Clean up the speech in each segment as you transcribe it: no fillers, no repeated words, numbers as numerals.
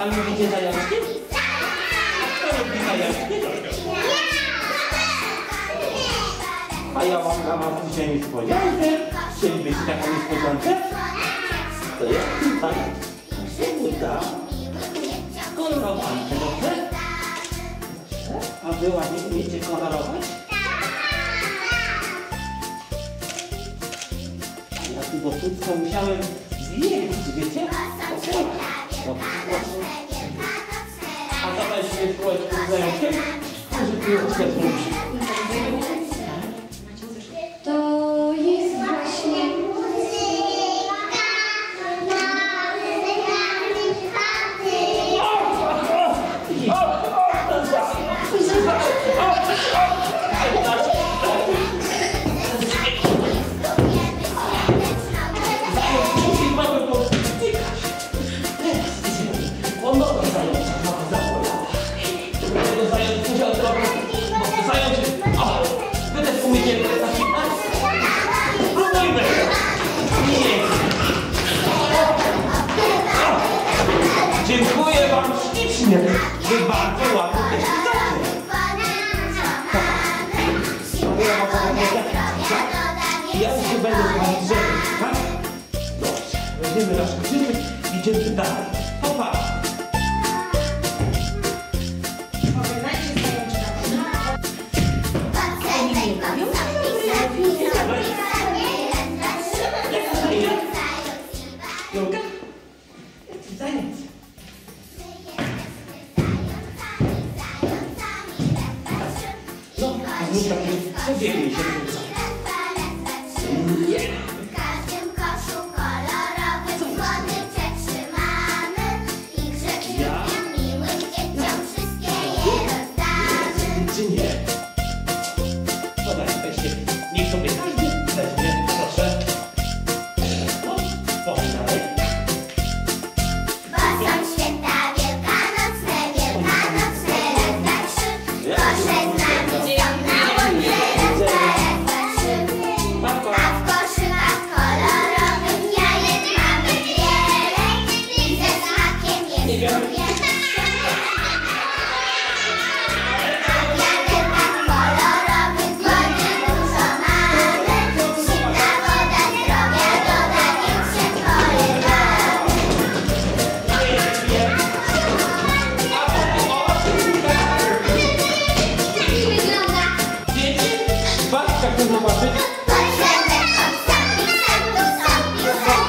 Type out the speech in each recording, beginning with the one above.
A lubicie zajączki? Kto lubi zajączki? A ja mam dla was dzisiaj niespodziankę. Chcielibyście taką niespodziankę? To jest tutaj buta kolorowankę, dobrze? A wy ładnie umiecie kolorować? Ja tu do wszystko musiałem zjeść, wiecie? A teraz się spróbować z zajączkiem? Może tu jest świetnie. To jest właśnie Dziękuję wam ślicznie, że bardzo ładnie też ja już się będę z wami żegnać, tak? Dobrze, będziemy rozpoczynać, idziemy dalej. Popa! Jolka? Jaki zając? No, a znów taki przebiegnie się rzuca. Nie! W każdym koszu kolorowym słodycze trzymamy i grzecznym, miłym dzieciom wszystkie je rozdamy. Czy nie? Podaj, weźcie. Niech sobie każdy weźmie, proszę. No, powiem dalej. Bo są święta wielkanocne, wielkanocne, raz, dwa, trzy. Kosze z nami są na łące, raz, dwa, trzy. A w koszykach kolorowych jajek mamy wiele i ze smakiem je lubię. Jadełkach kolorowych wody dużo mamy. Zimna woda zdrowia doda, więc się polewamy. Wygląda Dzieci, patrzcie, jak to zobaczyć. potrzebne obsągi, serdu, sągi,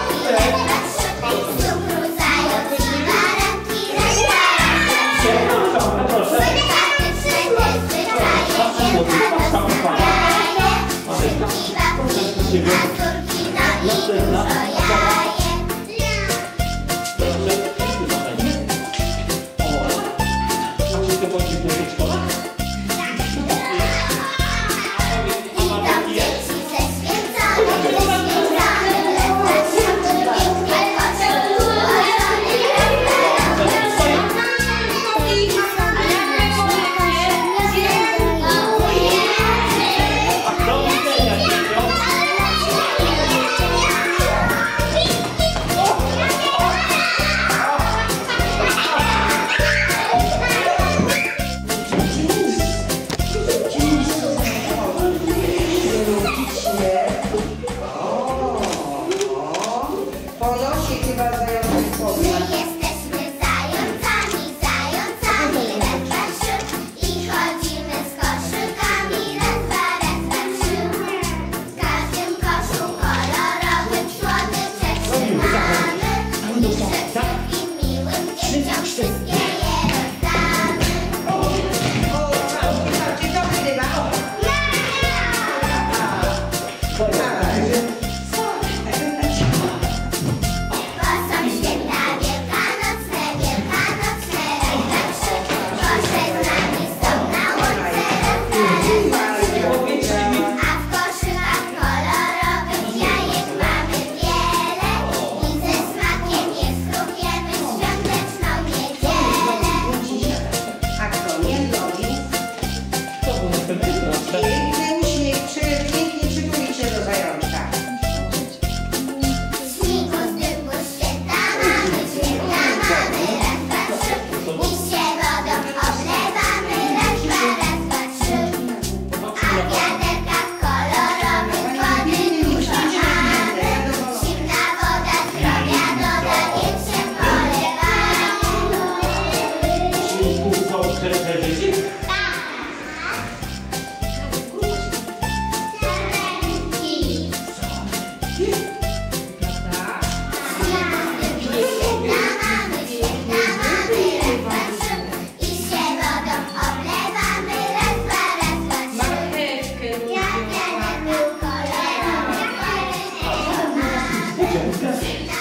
z cukru, zając, baranki, restaurant, Proszę. sympatyczne te zwyczaje, wielkanocne leje, życzliwa pili, mazurki, no i dużo jajek. A wszystko bądźcie w naszej szkole? Idą dzieci ze święconych leśnicami, ledwa siódmy, pięknie chodzą ułożone Do widzenia, dzieciom. Ponosi chyba zajączek powiem. Jesteśmy zającami, zającami, raz, dwa, trzy. I chodzimy z koszykami, raz, dwa, trzy. W każdym koszu kolorowym słodycze trzymamy i grzecznym, miłym dzieciom wszystkie je rozdamy. O, dzień dobry, Dyma. Bo są święta wielkanocne, wielkanocne, raz, dwa, trzy. Kosze z nami są na łące, raz, dwa, trzy. A w koszykach kolorowych jajek mamy wiele i ze smakiem je spróbujemy w świąteczną niedzielę. A kto nie lubi? To było następne, proszę. Pięknie przytulić się do zajączka. Dziękuję.